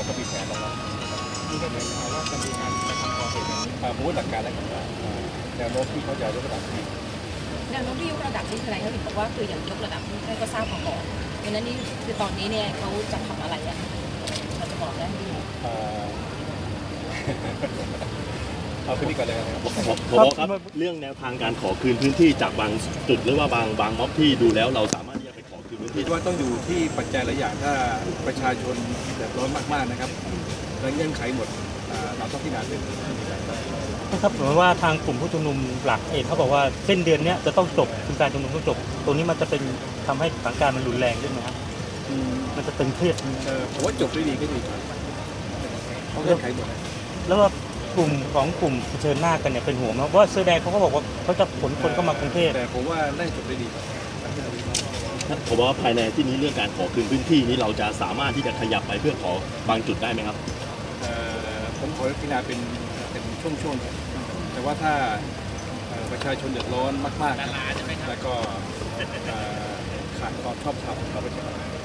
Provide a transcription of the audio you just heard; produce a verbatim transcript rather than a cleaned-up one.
ก็มีแผนรองรับมีกระแสข่าวว่าจะมีการกระทำก่อเหตุแบบนี้มูลหลักการและแนวโน้มที่เขาจะยกระดับที่แนวโน้มที่ยกระดับนี่คืออะไรเขาถึงบอกว่าคืออย่างยกระดับนี่ก็ทราบมาก่อนดังนั้นนี่คือตอนนี้เนี่ยเขาจะทำอะไรอ่ะเราจะบอกได้ไหมเอาพื้นที่ก่อนเลยครับพอครับเรื่องแนวทางการขอคืนพื้นที่จากบางจุดหรือว่าบางบางม็อบที่ดูแล้วเราสามารถที่จะไปขอคืนพื้นที่ว่าต้องอยู่ที่ปัจจัยหลายอย่างถ้าประชาชนเดือดร้อนมากๆนะครับและเงื่อนไขหมดเราต้องพิจารณาเรื่องนี้ครับเหมือนว่าทางกลุ่มผู้ชุมนุมหลักเองเขาบอกว่าเส้นเดือนนี้จะต้องจบคือการชุมนุมต้องจบตรงนี้มันจะเป็นทำให้สถานการณ์มันรุนแรงขึ้นไหมครับมันจะเป็นเครียดผมว่าจบได้ดีก็ดีเขาเงื่อนไขหมดแล้วว่ากลุ่มของกลุ่มเผชิญหน้ากันเนี่ยเป็นห่วงนะเพราะว่าเสื้อแดงเขาก็บอกว่าเขาจะขนคนเข้ามากรุงเทพแต่ผมว่าได้จบได้ดีผมว่าภายในที่นี้เรื่องการขอคืนพื้นที่นี้เราจะสามารถที่จะขยับไปเพื่อขอบางจุดได้ไหมครับผมขอพิจารณาเป็นเป็นช่วงๆแต่ว่าถ้าประชาชนเดือดร้อนมากๆแล้วก็ขาดความชอบธรรมของประชาชน